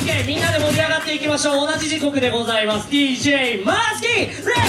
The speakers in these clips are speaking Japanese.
ケみんなで盛り上がっていきましょう。同じ時刻でございます。 DJ マスキーレッツゴー。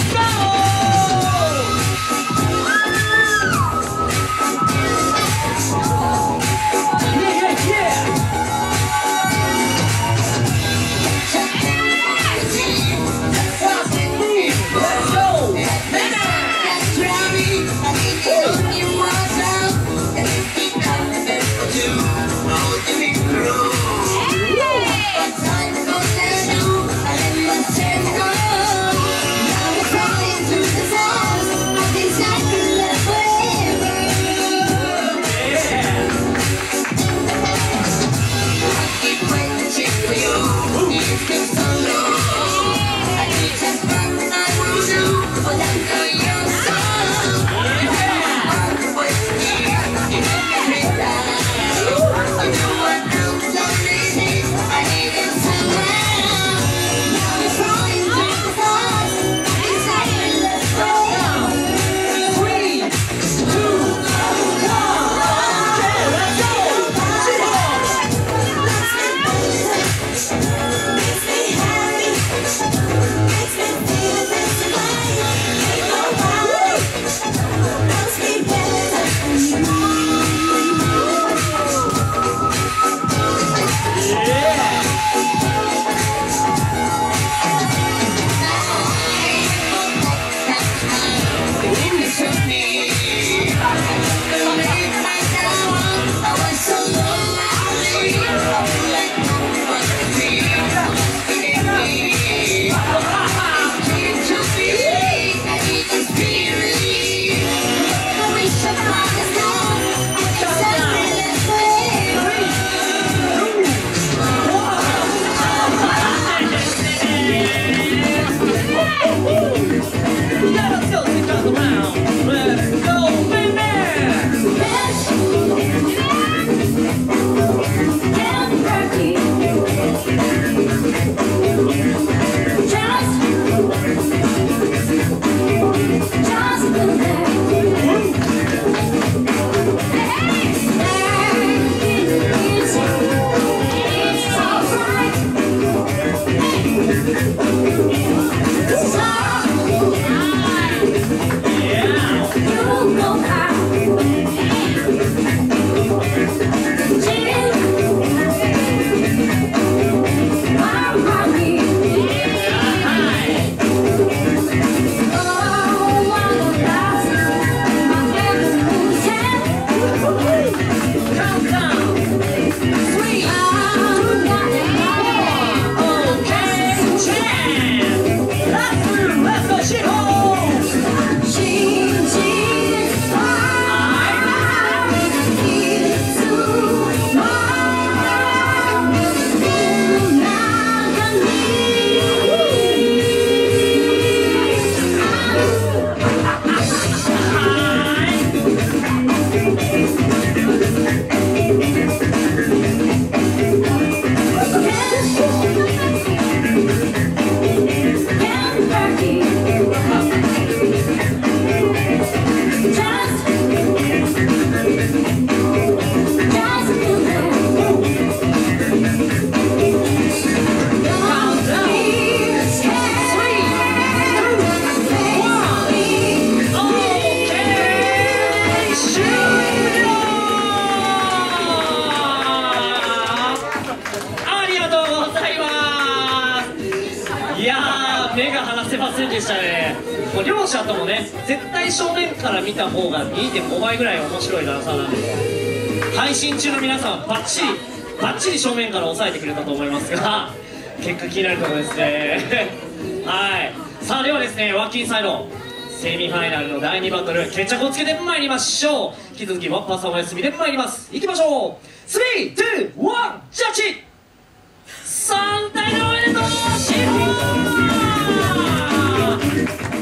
目が離せませんでしたね。もう両者ともね、絶対正面から見た方が 2.5 倍ぐらい面白い長さなんで、配信中の皆さんはバッチリ正面から押さえてくれたと思いますが、結果気になるところですねはい、さあではですね、ワッキンサイドセミファイナルの第2バトル、決着をつけてまいりましょう。引き続きワッパーさんお休みでまいります。いきましょう。3、2、1、ジャッジ。3対0おめでとう。